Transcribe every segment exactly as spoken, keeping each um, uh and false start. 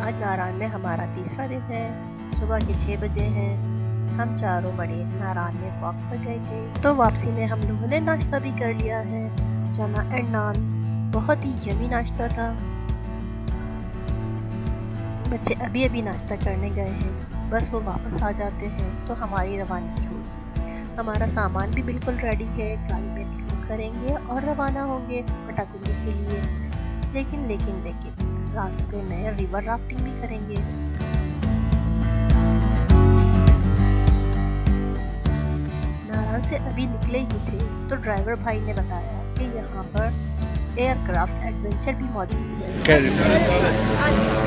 आज नारान में हमारा तीसरा दिन है। सुबह के छः बजे हैं। हम चारों बड़े नारान में वॉक पर गए थे, तो वापसी में हम लोगों ने नाश्ता भी कर लिया है। चना एंड नान, बहुत ही यमी नाश्ता था। बच्चे अभी अभी नाश्ता करने गए हैं, बस वो वापस आ जाते हैं तो हमारी रवानगी होगी। हमारा सामान भी बिल्कुल रेडी है, गाड़ी में लोड करेंगे और रवाना होंगे पटाकुंडी के लिए। लेकिन लेकिन लेकिन रास्ते में रिवर राफ्टिंग भी करेंगे। नारान से अभी निकले ही थे तो ड्राइवर भाई ने बताया कि यहाँ पर एयरक्राफ्ट एडवेंचर भी मौजूद है।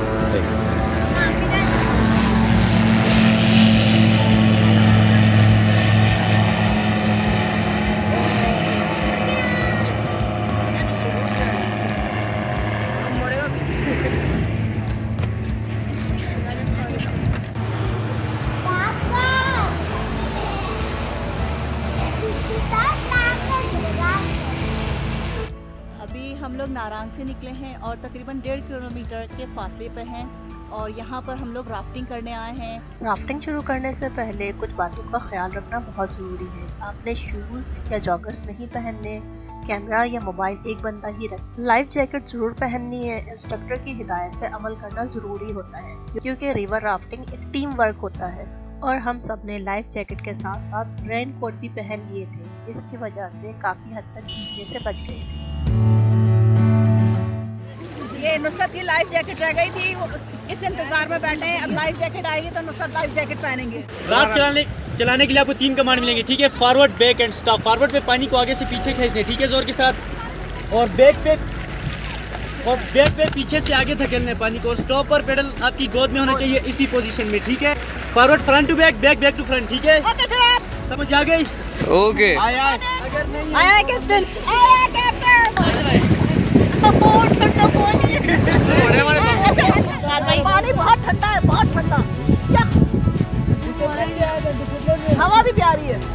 हम लोग नारान से निकले हैं और तकरीबन डेढ़ किलोमीटर के फासले पे हैं और यहाँ पर हम लोग राफ्टिंग करने आए हैं। राफ्टिंग शुरू करने से पहले कुछ बातों का ख्याल रखना बहुत ज़रूरी है। आपने शूज़ या जॉगर्स नहीं पहनने, कैमरा या मोबाइल एक बंदा ही रख, लाइफ जैकेट जरूर पहननी है। इंस्ट्रक्टर की हिदायत पर अमल करना ज़रूरी होता है क्योंकि रिवर राफ्टिंग एक टीम वर्क होता है। और हम सब ने लाइफ जैकेट के साथ साथ रेन कोट भी पहन लिए थे, इसकी वजह से काफ़ी हद तक भीगने से बच गए थे। ये नुसरत की लाइफ जैकेट रह गई थी, वो इस इंतजार में बैठे हैं। अब लाइफ जैकेट आएगी तो नुसरत लाइफ जैकेट पहनेंगे। राफ्ट चलाने चलाने के लिए आपको तीन कमांड मिलेंगे, ठीक है। Forward, back and stop. Forward पे पानी को आगे से पीछे खींचने, ठीक है, जोर के साथ। और बैक पे और बैक पे पीछे से आगे धकेलने पानी को। स्टॉप पर पेडल आपकी गोद में होना चाहिए इसी पोजीशन में, ठीक है। Forward front to back, back back to front, ठीक है। समझ आ गई? ओके। आया अगर नहीं आया कैप्टन, आया कैप्टन। पानी बहुत ठंडा है, बहुत ठंडा। हवा भी प्यारी है।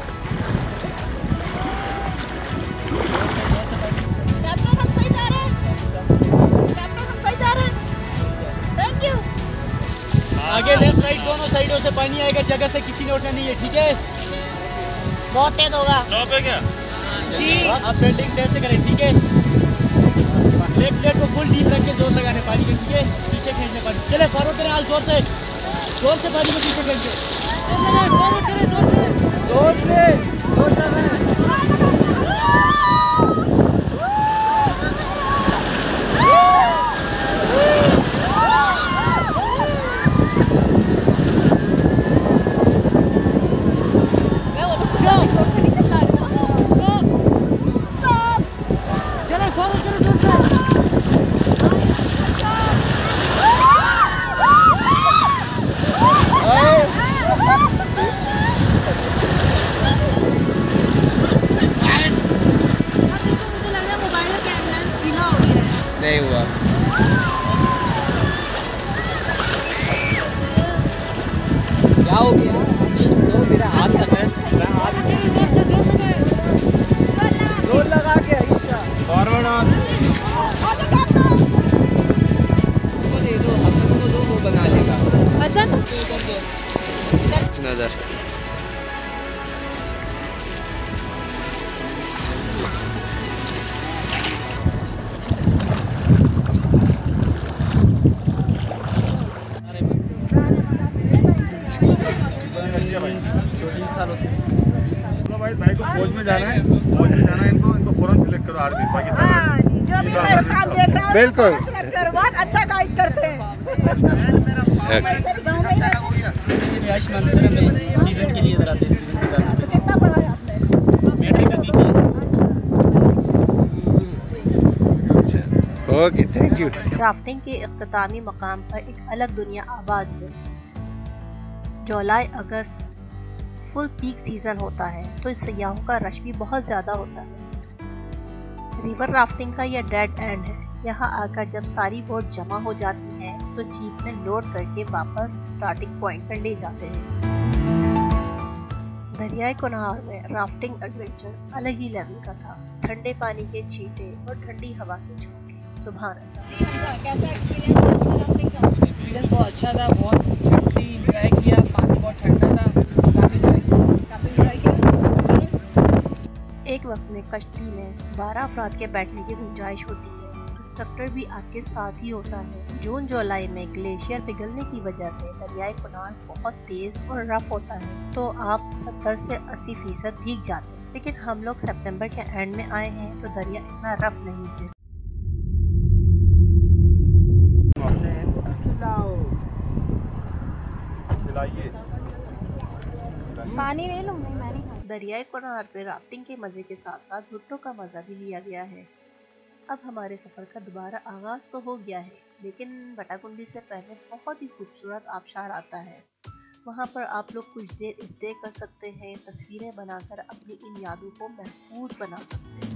कैप्टन हम सही जा रहे हैं, कैप्टन हम सही जा रहे हैं। Thank you. आगे लेफ्ट राइट दोनों साइडों से पानी आएगा, जगह से किसी ने उठना नहीं है, ठीक है। बहुत तेज होगा। स्टॉप है क्या? जी आप बेल्टिंग कैसे करें, ठीक है। लेफ्ट प्लेट को फुल डीप रख के जोर लगाने पानी के, ठीक है। पीछे खींचने पानी, चले फॉरवर्ड करें, हाल जोर से जोर से पानी को पीछे खींचे। फॉरवर्ड करें, जोर से जोर से जोर से। नहीं हुआ। क्या हो गया? तो मेरा हाथ लगा है, मेरा हाथ जोर लगा के आयशा फॉरवर्ड ऑन। दे दो, हसन को दो, वो बना लेगा। हसन नजर भाई भाई को फौज में जाना है, फौज में जाना है इनको, इनको फौरन सिलेक्ट करो आर्मी पाकिस्तान। हाँ जी, जो भी मेरा काम देख रहा है बिल्कुल सिलेक्ट करो, बहुत अच्छा गाइड करते हैं। यश मंसूर में सीजन के लिए इधर आते हैं, सीजन के लिए। तो कितना पढ़ा है आपने? मैट्रिक अभी किया। Okay, thank you. राफ्टिंग के इख्तितामी मकाम पर एक अलग दुनिया आबाद है। जुलाई अगस्त फुल पीक सीजन होता है तो सयाहों का रश भी बहुत ज़्यादा होता है। रिवर राफ्टिंग का यह डेड एंड है। यहाँ आकर जब सारी बोट जमा हो जाती है तो जीप में लोड करके वापस स्टार्टिंग पॉइंट पर ले जाते हैं। दरियाए कुनहार में राफ्टिंग एडवेंचर अलग ही लेवल का था। ठंडे पानी के छींटे और ठंडी हवा के झोंके, सुभान अल्लाह। जी हमजा, कैसा एक्सपीरियंस राफ्टिंग का? अच्छा था, बहुत ठंडी इंजॉय किया, पानी बहुत ठंडा था, काफ़ी काफ़ी इंजॉय किया। एक वक्त में कश्ती में बारह अफराद के बैठने की गुंजाइश होती है। इंस्ट्रक्टर भी आपके साथ ही होता है। जून जुलाई में ग्लेशियर पिघलने की वजह से दरियाई कुनाल बहुत तेज और रफ होता है, तो आप सत्तर से अस्सी फीसद भीग जाते हैं। लेकिन हम लोग सितंबर के एंड में आए हैं तो दरिया इतना रफ नहीं है। पानी ले लो, नहीं मैंने खाया। दरियाई कुनाल पे राफ्टिंग के मजे के साथ साथ भुट्टो का मजा भी लिया गया है। अब हमारे सफर का दोबारा आगाज तो हो गया है, लेकिन बटाकुंडी से पहले बहुत ही खूबसूरत आबशार आता है। वहाँ पर आप लोग कुछ देर स्टे कर सकते हैं, तस्वीरें बनाकर अपनी इन यादों को महफूज बना सकते हैं।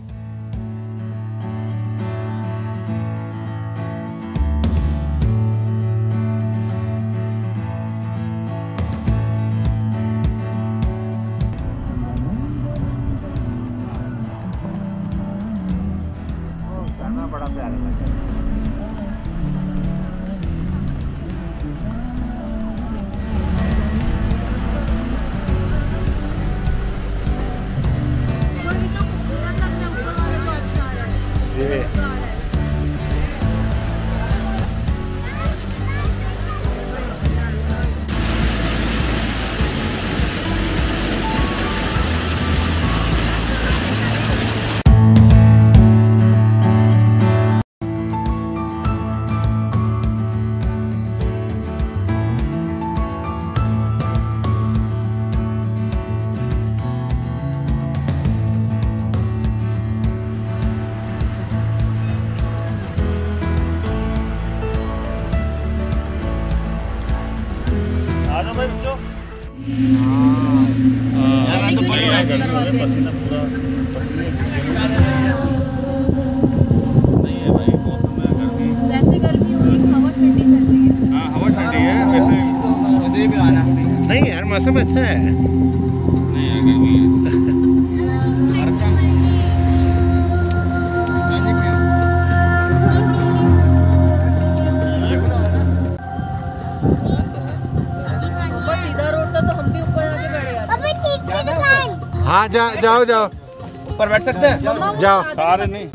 बड़ा प्यारा लगा। वैसे गर्मी हो रही, हवा ठंडी चल रही है। हाँ हवा ठंडी है वैसे। मुझे भी आना नहीं यार मौसम अच्छा है। नहीं यार गर्मी है। बस सीधा रोड था तो हम भी ऊपर जाके बैठ गए। हाँ जा, जाओ जाओ ऊपर बैठ सकते हैं? जाओ सारे नहीं।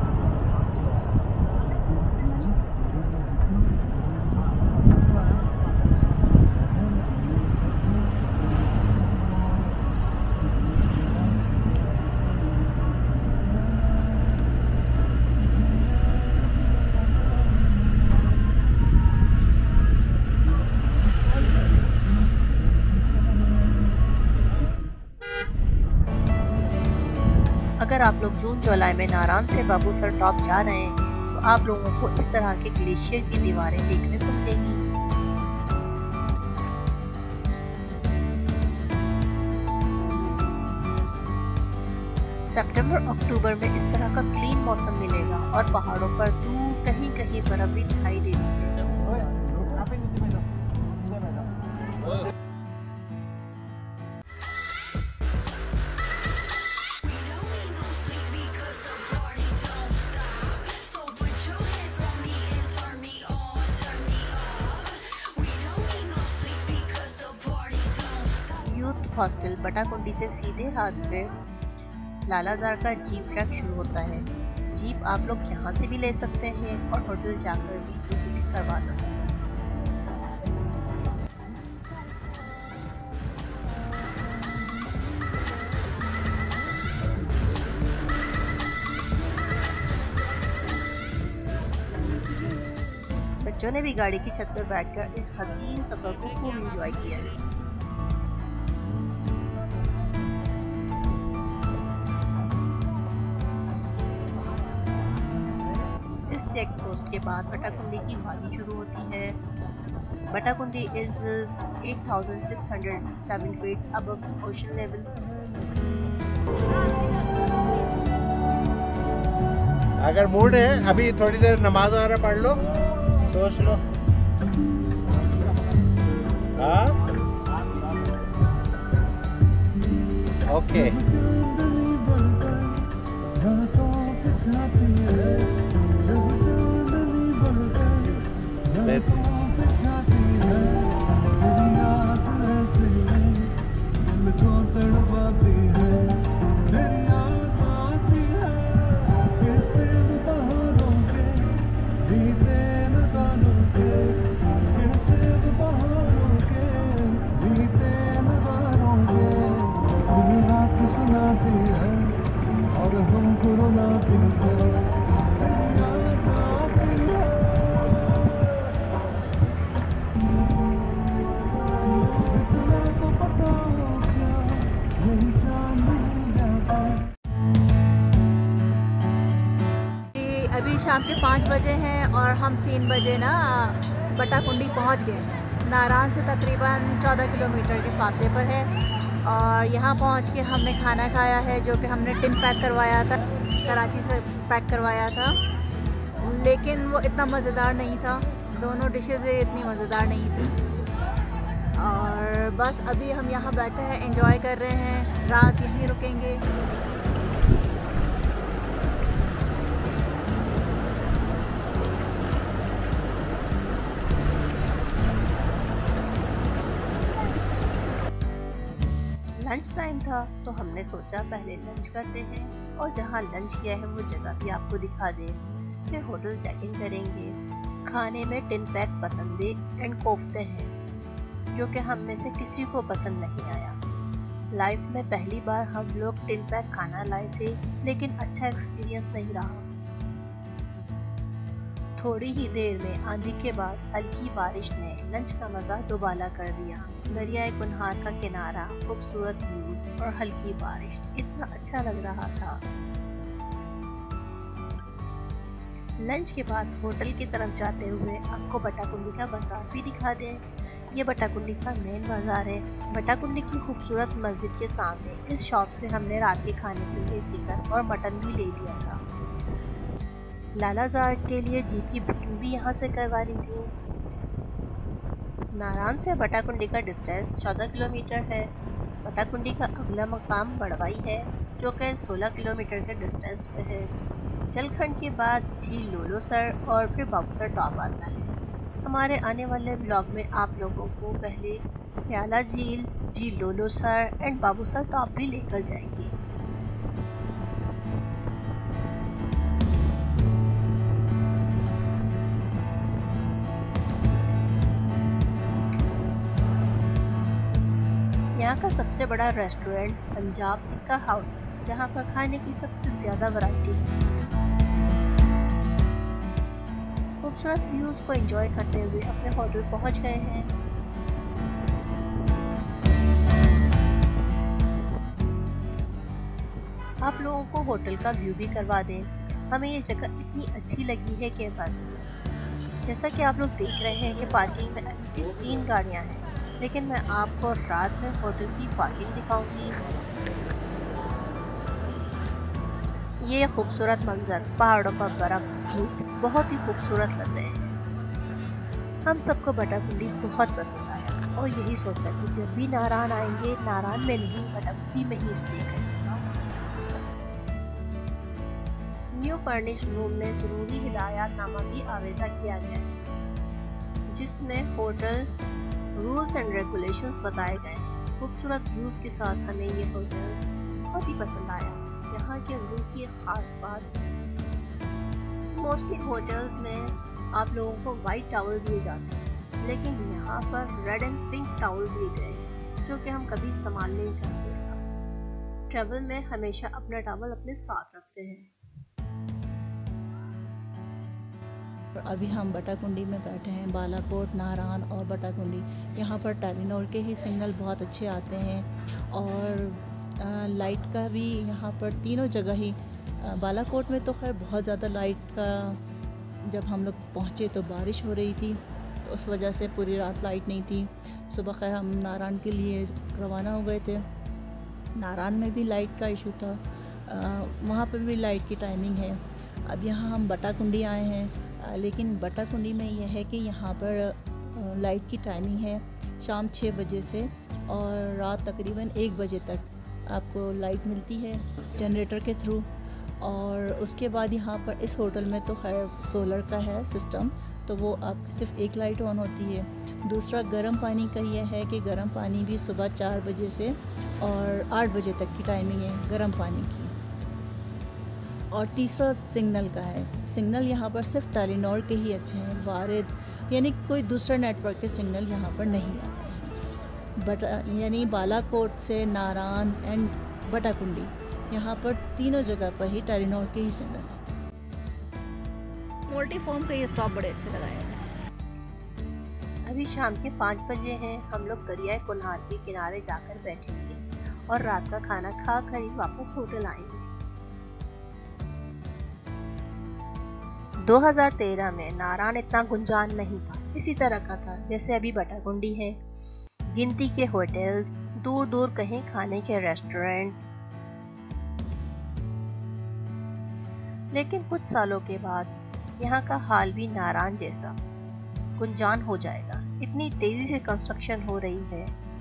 अगर आप लोग जून जुलाई में नारायण से बाबूसर टॉप जा रहे हैं तो आप लोगों को इस तरह के ग्लेशियर की दीवारें देखने को मिलेंगी। सितंबर अक्टूबर में इस तरह का क्लीन मौसम मिलेगा और पहाड़ों पर दूर कहीं कहीं बर्फ भी दिखाई देती है। हॉस्टल बटाकुंडी से सीधे हाथ पे लालाजार का जीप ट्रैक शुरू होता है। जीप आप लोग यहाँ से भी ले सकते हैं और होटल जाकर भी जीप बुकिंग करवा सकते हैं। बच्चों ने भी गाड़ी की छत पर बैठकर इस हसीन सफर को खूब एंजॉय किया है। चेक पोस्ट के बाद बटाकुंडी की वादी शुरू होती है। Batakundi is eight thousand six hundred seven feet above ocean level. अगर मूड है अभी थोड़ी देर नमाज वगैरह पढ़ लो, सोच लो। हाँ ओके। Let's अभी शाम के पाँच बजे हैं और हम तीन बजे ना बटाकुंडी पहुंच गए हैं। नारान से तकरीबन चौदह किलोमीटर के फासले पर है और यहाँ पहुंच के हमने खाना खाया है जो कि हमने टिन पैक करवाया था, कराची से पैक करवाया था, लेकिन वो इतना मज़ेदार नहीं था। दोनों डिशेज़ इतनी मज़ेदार नहीं थी। और बस अभी हम यहाँ बैठे हैं, एंजॉय कर रहे हैं, रात यहीं रुकेंगे। लंच टाइम था तो हमने सोचा पहले लंच करते हैं और जहाँ लंच किया है वो जगह भी आपको दिखा दें। फिर होटल चेकिंग करेंगे। खाने में टिन पैक पसंदे एंड कोफ्ते हैं जो कि हम में से किसी को पसंद नहीं आया। लाइफ में पहली बार हम लोग टिन पैक खाना लाए थे, लेकिन अच्छा एक्सपीरियंस नहीं रहा। थोड़ी ही देर में आंधी के बाद हल्की बारिश ने लंच का मज़ा दोबाला कर दिया। दरियाए कुनहार का किनारा, खूबसूरत व्यूज और हल्की बारिश इतना अच्छा लग रहा था। लंच के बाद होटल की तरफ जाते हुए आपको बटाकुंडी का बाजार भी दिखा दें। ये बटाकुंडी का मेन बाजार है। बटाकुंडी की खूबसूरत मस्जिद के सामने इस शॉप से हमने रात के खाने के लिए चिकन और मटन भी ले लिया था। लालाजार के लिए जीप की बुकिंग भी यहाँ से करवा ली थी। नारान से बटाकुंडी का डिस्टेंस चौदह किलोमीटर है। बटाकुंडी का अगला मकाम बड़वाई है जो कि सोलह किलोमीटर के डिस्टेंस पे है। जलखंड के बाद झील लोलोसर और फिर बाबूसर टॉप आता है। हमारे आने वाले ब्लॉग में आप लोगों को पहले प्याला झील, झील लोलोसर एंड बाबूसर टॉप भी लेकर जाएंगे। यहाँ का सबसे बड़ा रेस्टोरेंट पंजाब टिक्का हाउस है, जहाँ पर खाने की सबसे ज़्यादा वैरायटी है। खूबसूरत व्यूज़ को एंजॉय करते हुए अपने होटल पहुँच गए हैं। आप लोगों को होटल का व्यू भी करवा दें। हमें ये जगह इतनी अच्छी लगी है कि बस। जैसा कि आप लोग देख रहे हैं कि पार्किंग में सिर्फ तीन गाड़ियाँ हैं, लेकिन मैं आपको रात में होटल की पार्किंग दिखाऊंगी। ये खूबसूरत मंजर, पहाड़ों पर बर्फ, बहुत ही खूबसूरत लग रहे हैं। हम सबको बटाकुंडी बहुत पसंद आया और यही सोचा कि जब भी नारान आएंगे, नारान में नहीं बटाकुंडी में ही स्टे करेंगे। न्यू फर्निश रूम में ज़रूरी हिदायतनामा भी आवेजा किया गया है, जिसमें होटल रूल्स एंड रेगुलेशंस बताए गए। खूबसूरत व्यूज़ के साथ हमें ये होटल बहुत ही पसंद आया। यहाँ के व्यू की एक ख़ास बात, मोस्टली होटल्स में आप लोगों को वाइट टॉवल दिए जाते हैं, लेकिन यहाँ पर रेड एंड पिंक टॉवल दिए गए हैं जो कि हम कभी इस्तेमाल नहीं करते। ट्रैवल में हमेशा अपना टॉवल अपने साथ रखते हैं। अभी हम बटाकुंडी में बैठे हैं। बालाकोट, नारान और बटाकुंडी, यहाँ पर टेलीनॉर के ही सिग्नल बहुत अच्छे आते हैं और आ, लाइट का भी यहाँ पर तीनों जगह ही। आ, बालाकोट में तो खैर बहुत ज़्यादा लाइट का, जब हम लोग पहुँचे तो बारिश हो रही थी तो उस वजह से पूरी रात लाइट नहीं थी। सुबह खैर हम नारान के लिए रवाना हो गए थे। नारान में भी लाइट का इशू था, वहाँ पर भी लाइट की टाइमिंग है। अब यहाँ हम बटाकुंडी आए हैं, लेकिन बटाकुंडी में यह है कि यहाँ पर लाइट की टाइमिंग है शाम छः बजे से और रात तकरीबन एक बजे तक आपको लाइट मिलती है जनरेटर के थ्रू। और उसके बाद यहाँ पर इस होटल में तो खैर सोलर का है सिस्टम, तो वो आप सिर्फ एक लाइट ऑन होती है। दूसरा गर्म पानी का यह है कि गर्म पानी भी सुबह चार बजे से और आठ बजे तक की टाइमिंग है गर्म पानी की। और तीसरा सिग्नल का है। सिग्नल यहाँ पर सिर्फ टेलीनॉर के ही अच्छे हैं, वारिद यानी कोई दूसरा नेटवर्क के सिग्नल यहाँ पर नहीं आते हैं। बट यानी बालाकोट से नारान एंड बटाकुंडी, यहाँ पर तीनों जगह पर ही टेलीनॉर के ही सिग्नल है। मोल्टीफॉर्म का ये स्टॉप बड़े अच्छे लगाए हैं। अभी शाम के पाँच बजे हैं। हम लोग दरियाए कुनहार के किनारे जाकर बैठेंगे और रात का खाना खा कर ही वापस होटल आएंगे। दो हज़ार तेरह में नारान इतना गुंजान नहीं था, इसी तरह का था जैसे अभी बटाकुंडी है। गिनती के होटल्स, दूर दूर कहीं खाने के रेस्टोरेंट। लेकिन कुछ सालों के बाद यहाँ का हाल भी नारान जैसा गुंजान हो जाएगा, इतनी तेजी से कंस्ट्रक्शन हो रही है।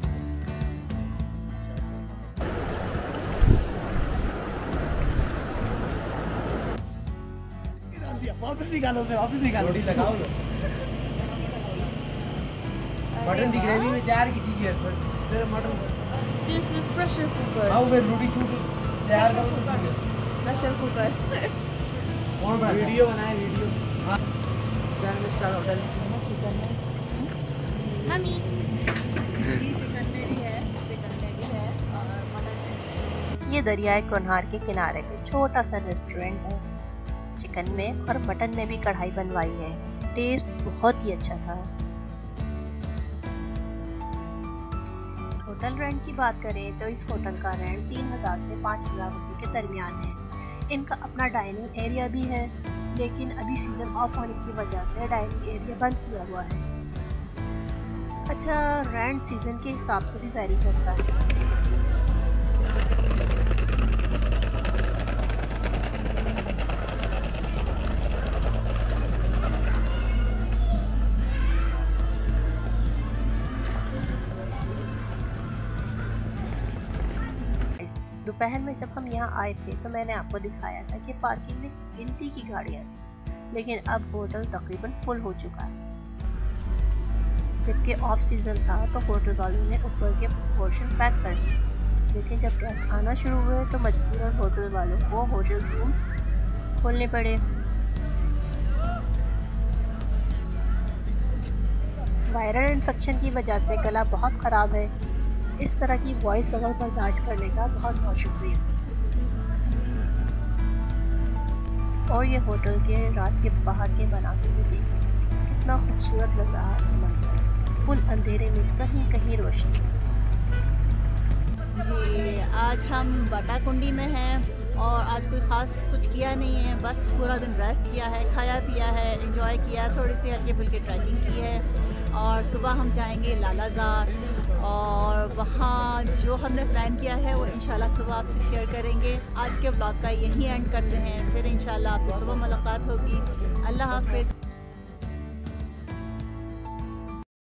वापस निकालो उसे, वापस निकालो। रोटी लगाओ लो। मटन की ग्रेवी में तैयार की चीज है sir. Sir mutton This is pressure cooker. आओ फिर रोटी शूट तैयार करो तो सीधे। Pressure cooker. कौन बना वीडियो बनाए वीडियो। हां सेवन स्टार होटल चिकन में Mummy. जी चिकन में भी है, चिकन में भी है और मटन में। ये दरियाए कुन्हार के किनारे पे छोटा सा रेस्टोरेंट है। चिकन में और मटन में भी कढ़ाई बनवाई है। टेस्ट बहुत ही अच्छा था। होटल रेंट की बात करें तो इस होटल का रेंट तीन हज़ार से पाँच हज़ार रुपये के दरमियान है। इनका अपना डाइनिंग एरिया भी है, लेकिन अभी सीजन ऑफ होने की वजह से डाइनिंग एरिया बंद किया हुआ है। अच्छा, रेंट सीजन के हिसाब से भी वैरी करता है। दोपहर में जब हम यहाँ आए थे तो मैंने आपको दिखाया था कि पार्किंग में गिनती की गाड़ियाँ थी, लेकिन अब होटल तकरीबन फुल हो चुका है। जबकि ऑफ सीजन था तो होटल वालों ने ऊपर के पोर्शन पैक कर दिए, लेकिन जब गेस्ट आना शुरू हुए तो मजबूरन होटल वालों को होटल रूम्स खोलने पड़े। वायरल इन्फेक्शन की वजह से गला बहुत ख़राब है। इस तरह की वॉइस अगर बर्दाश्त करने का बहुत बहुत शुक्रिया। और ये होटल के रात के बाहर के मनासिर में देखिए कितना खूबसूरत लग रहा है मंजर। फुल अंधेरे में कहीं कहीं रोशनी। जी, आज हम बटाकुंडी में हैं और आज कोई ख़ास कुछ किया नहीं है, बस पूरा दिन रेस्ट किया है, खाया पिया है, एंजॉय किया, थोड़ी सी हल्की फुल्की ट्रैकिंग की है। और सुबह हम जाएंगे लालाजार और वहाँ जो हमने प्लान किया है वो इंशाल्लाह सुबह आपसे शेयर करेंगे। आज के ब्लॉग का यहीं एंड करते हैं, फिर इंशाल्लाह आपसे सुबह मुलाकात होगी। अल्लाह हाफ़िज़।